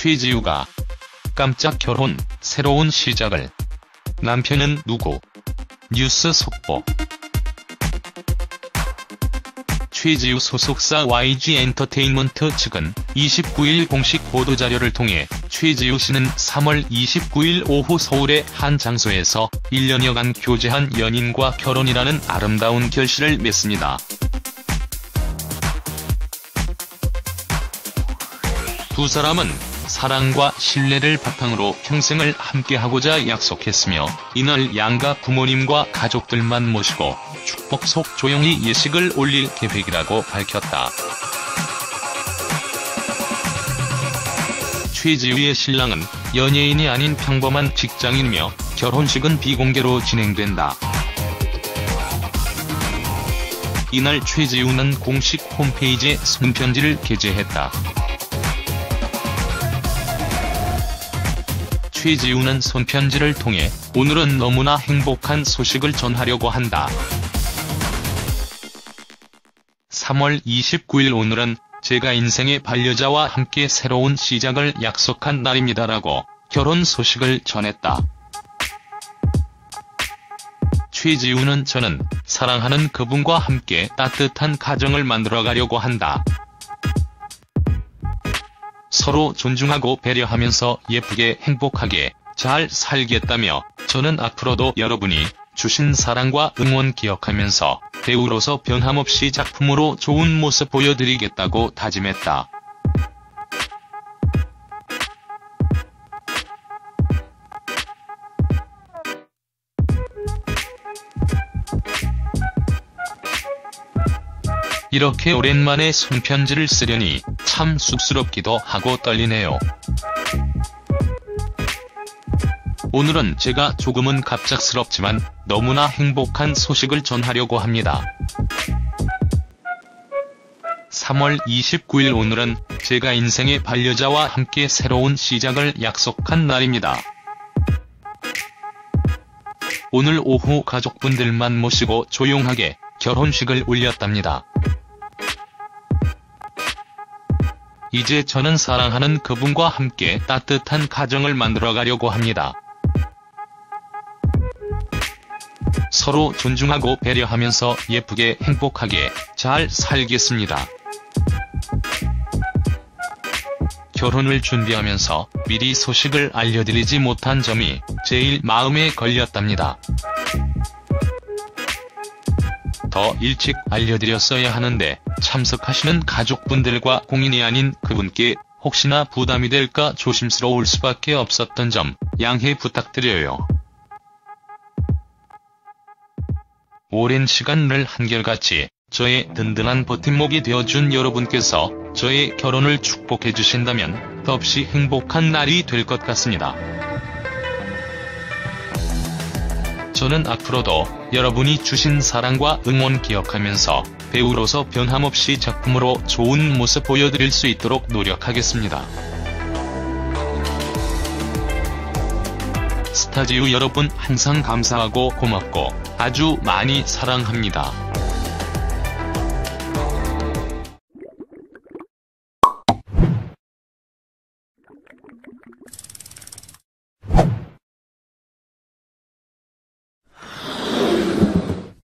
최지우가 깜짝 결혼, 새로운 시작을. 남편은 누구? 뉴스 속보. 최지우 소속사 YG엔터테인먼트 측은 29일 공식 보도자료를 통해 최지우 씨는 3월 29일 오후 서울의 한 장소에서 1년여간 교제한 연인과 결혼이라는 아름다운 결실을 맺습니다. 두 사람은 사랑과 신뢰를 바탕으로 평생을 함께하고자 약속했으며 이날 양가 부모님과 가족들만 모시고 축복 속 조용히 예식을 올릴 계획이라고 밝혔다. 최지우의 신랑은 연예인이 아닌 평범한 직장인이며 결혼식은 비공개로 진행된다. 이날 최지우는 공식 홈페이지에 손편지를 게재했다. 최지우는 손편지를 통해 오늘은 너무나 행복한 소식을 전하려고 한다. 3월 29일 오늘은 제가 인생의 반려자와 함께 새로운 시작을 약속한 날입니다라고 결혼 소식을 전했다. 최지우는 저는 사랑하는 그분과 함께 따뜻한 가정을 만들어가려고 한다. 서로 존중하고 배려하면서 예쁘게 행복하게 잘 살겠다며 저는 앞으로도 여러분이 주신 사랑과 응원 기억하면서 배우로서 변함없이 작품으로 좋은 모습 보여드리겠다고 다짐했다. 이렇게 오랜만에 손편지를 쓰려니 참 쑥스럽기도 하고 떨리네요. 오늘은 제가 조금은 갑작스럽지만 너무나 행복한 소식을 전하려고 합니다. 3월 29일 오늘은 제가 인생의 반려자와 함께 새로운 시작을 약속한 날입니다. 오늘 오후 가족분들만 모시고 조용하게 결혼식을 올렸답니다. 이제 저는 사랑하는 그분과 함께 따뜻한 가정을 만들어가려고 합니다. 서로 존중하고 배려하면서 예쁘게 행복하게 잘 살겠습니다. 결혼을 준비하면서 미리 소식을 알려드리지 못한 점이 제일 마음에 걸렸답니다. 더 일찍 알려드렸어야 하는데 참석하시는 가족분들과 공인이 아닌 그분께 혹시나 부담이 될까 조심스러울 수밖에 없었던 점 양해 부탁드려요. 오랜 시간을 한결같이 저의 든든한 버팀목이 되어준 여러분께서 저의 결혼을 축복해주신다면 더없이 행복한 날이 될 것 같습니다. 저는 앞으로도 여러분이 주신 사랑과 응원 기억하면서 배우로서 변함없이 작품으로 좋은 모습 보여드릴 수 있도록 노력하겠습니다. 스타지우 여러분 항상 감사하고 고맙고 아주 많이 사랑합니다.